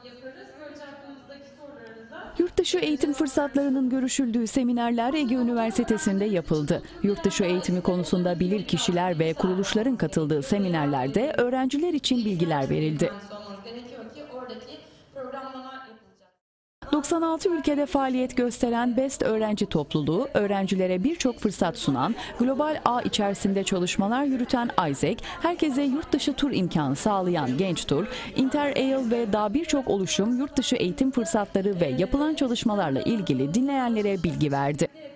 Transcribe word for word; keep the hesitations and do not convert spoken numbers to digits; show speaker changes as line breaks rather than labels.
Yurtdışı eğitim fırsatlarının görüşüldüğü seminerler Ege Üniversitesi'nde yapıldı. Yurtdışı eğitimi konusunda bilirkişiler ve kuruluşların katıldığı seminerlerde öğrenciler için bilgiler verildi. doksan altı ülkede faaliyet gösteren BEST öğrenci topluluğu, öğrencilere birçok fırsat sunan, global ağ içerisinde çalışmalar yürüten Isaac, herkese yurtdışı tur imkanı sağlayan Genç Tur, Inter-Ail ve daha birçok oluşum yurtdışı eğitim fırsatları ve yapılan çalışmalarla ilgili dinleyenlere bilgi verdi.